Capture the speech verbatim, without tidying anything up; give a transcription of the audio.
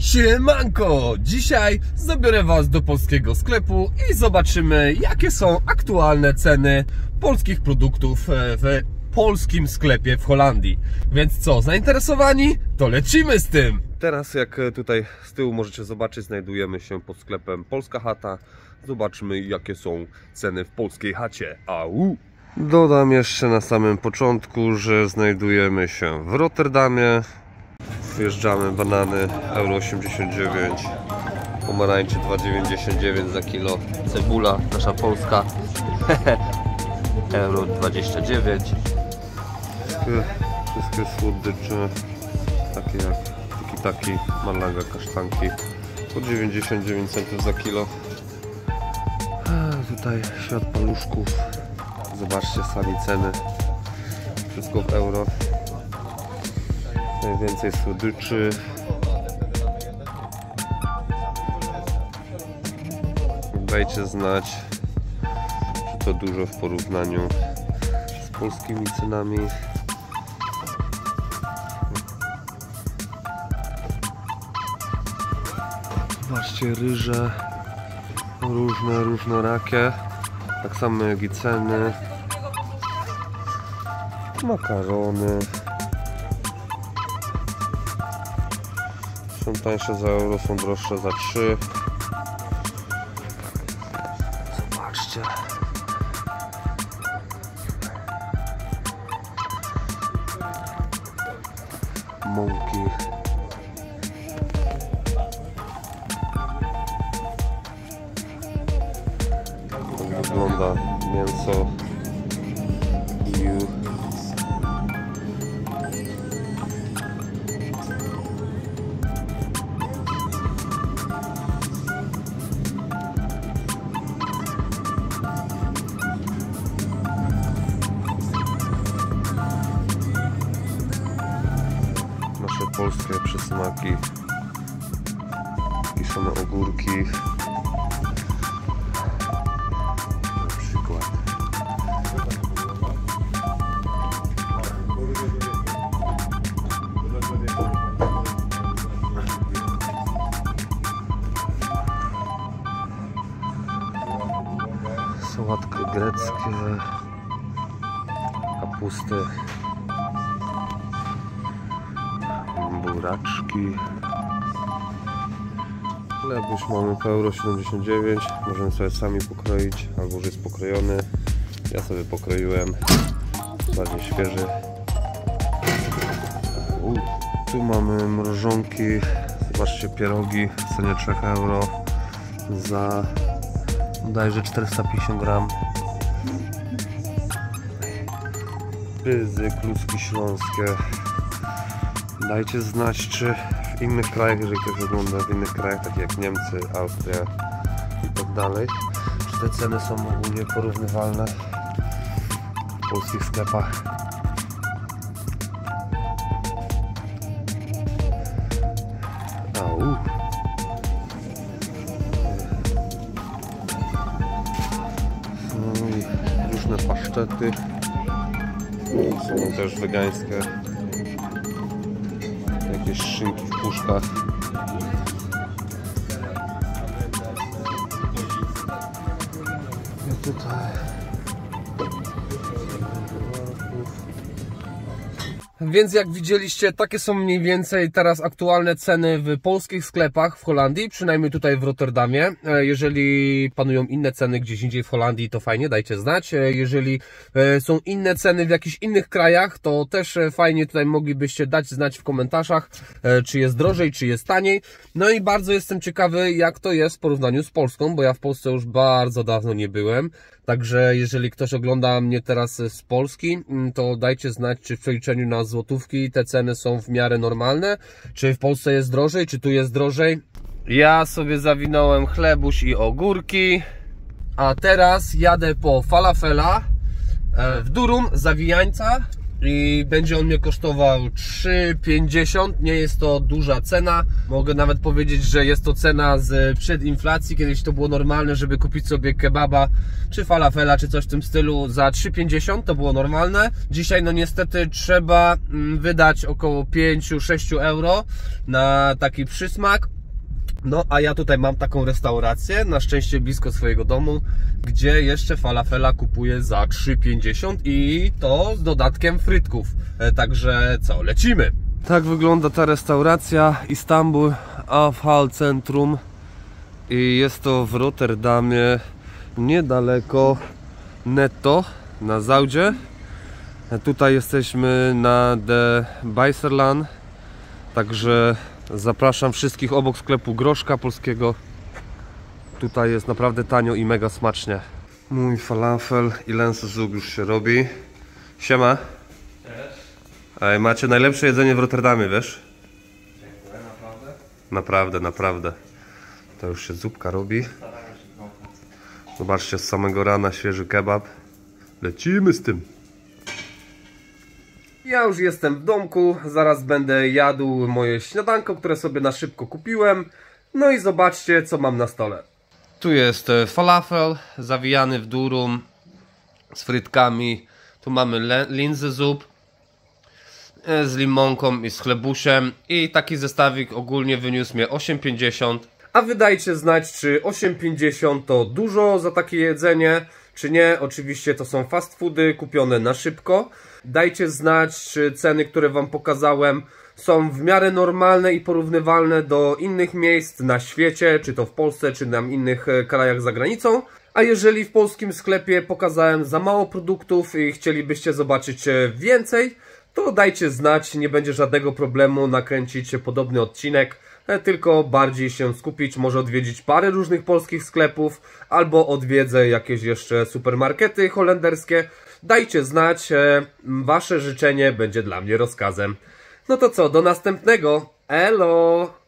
Siemanko! Dzisiaj zabiorę Was do polskiego sklepu i zobaczymy, jakie są aktualne ceny polskich produktów w polskim sklepie w Holandii. Więc co, zainteresowani? To lecimy z tym! Teraz, jak tutaj z tyłu możecie zobaczyć, znajdujemy się pod sklepem Polska Chata. Zobaczmy, jakie są ceny w polskiej chacie. Au! Dodam jeszcze na samym początku, że znajdujemy się w Rotterdamie. Wjeżdżamy, banany euro osiemdziesiąt dziewięć, pomarańcze dwa dziewięćdziesiąt dziewięć za kilo, cebula nasza polska euro dwadzieścia dziewięć. Wszystkie, wszystkie słodycze takie jak tiki taki, malaga, kasztanki po dziewięćdziesiąt dziewięć centów za kilo. A tutaj świat paluszków, zobaczcie sami ceny, wszystko w euro. Najwięcej słodyczy. Dajcie znać, czy to dużo w porównaniu z polskimi cenami. Zobaczcie, ryże różne, różnorakie, tak samo jak i ceny. Makarony są tańsze za euro, są droższe za trzy. Zobaczcie. Mąki. Tak wygląda mięso. Nasze polskie przysmaki, kiszone ogórki, na przykład. Sałatki greckie, kapusty, buraczki. Chleb już mamy po euro siedemdziesiąt dziewięć. Możemy sobie sami pokroić, albo już jest pokrojony. Ja sobie pokroiłem, bardziej świeży. U, tu mamy mrożonki. Zobaczcie, pierogi w cenie trzy euro za bodajże czterysta pięćdziesiąt gram. Pyzy, kluski śląskie. Dajcie znać, czy w innych krajach, jeżeli ktoś ogląda w innych krajach, takich jak Niemcy, Austria i tak dalej, czy te ceny są ogólnie porównywalne w polskich sklepach. Au. No i różne pasztety, są też wegańskie. Jakieś szynki w puszkach. I tutaj Więc jak widzieliście, takie są mniej więcej teraz aktualne ceny w polskich sklepach w Holandii, przynajmniej tutaj w Rotterdamie. Jeżeli panują inne ceny gdzieś indziej w Holandii, to fajnie, dajcie znać. Jeżeli są inne ceny w jakichś innych krajach, to też fajnie tutaj moglibyście dać znać w komentarzach, czy jest drożej, czy jest taniej. No i bardzo jestem ciekawy, jak to jest w porównaniu z Polską, bo ja w Polsce już bardzo dawno nie byłem. Także jeżeli ktoś ogląda mnie teraz z Polski, to dajcie znać, czy w przeliczeniu na złotówki te ceny są w miarę normalne, czy w Polsce jest drożej, czy tu jest drożej. Ja sobie zawinąłem chlebuś i ogórki, a teraz jadę po falafela w Durum, Zawijańca. i będzie on mnie kosztował trzy pięćdziesiąt. Nie jest to duża cena. Mogę nawet powiedzieć, że jest to cena z przedinflacji. Kiedyś to było normalne, żeby kupić sobie kebaba czy falafela czy coś w tym stylu za trzy pięćdziesiąt, to było normalne. Dzisiaj no niestety trzeba wydać około pięć do sześciu euro na taki przysmak. No a ja tutaj mam taką restaurację, na szczęście blisko swojego domu, gdzie jeszcze falafela kupuję za trzy pięćdziesiąt i to z dodatkiem frytków. Także co, lecimy! Tak wygląda ta restauracja, Istanbul Afhal Centrum, i jest to w Rotterdamie, niedaleko Netto, na Zaudzie. Tutaj jesteśmy na de Bijzerlaan, także zapraszam wszystkich obok sklepu Groszka Polskiego. Tutaj jest naprawdę tanio i mega smacznie. Mój falafel i lensezug już się robi. Siema. Cześć. Ej, macie najlepsze jedzenie w Rotterdamie, wiesz? Dziękuję, naprawdę? Naprawdę, naprawdę. To już się zupka robi. Zobaczcie, z samego rana świeży kebab. Lecimy z tym. Ja już jestem w domku, zaraz będę jadł moje śniadanko, które sobie na szybko kupiłem. No i zobaczcie, co mam na stole. Tu jest falafel zawijany w durum z frytkami. Tu mamy linzenzup z limonką i z chlebusiem. I taki zestawik ogólnie wyniósł mnie osiem pięćdziesiąt. A wy dajcie znać, czy osiem pięćdziesiąt to dużo za takie jedzenie, czy nie. Oczywiście to są fast foody kupione na szybko. Dajcie znać, czy ceny, które wam pokazałem, są w miarę normalne i porównywalne do innych miejsc na świecie, czy to w Polsce, czy na innych krajach za granicą. A jeżeli w polskim sklepie pokazałem za mało produktów i chcielibyście zobaczyć więcej, to dajcie znać, nie będzie żadnego problemu nakręcić podobny odcinek, tylko bardziej się skupić, może odwiedzić parę różnych polskich sklepów, albo odwiedzę jakieś jeszcze supermarkety holenderskie. Dajcie znać, wasze życzenie będzie dla mnie rozkazem. No to co, do następnego. Elo!